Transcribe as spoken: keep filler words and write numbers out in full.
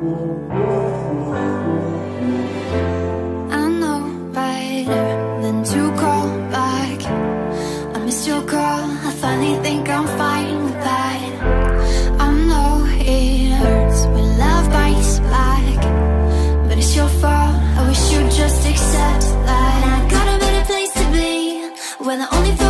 I know better than to call back. I missed your call, I finally think I'm fine with that. I know it hurts when love bites back, but it's your fault, I wish you'd just accept that. I got a better place to be, where the only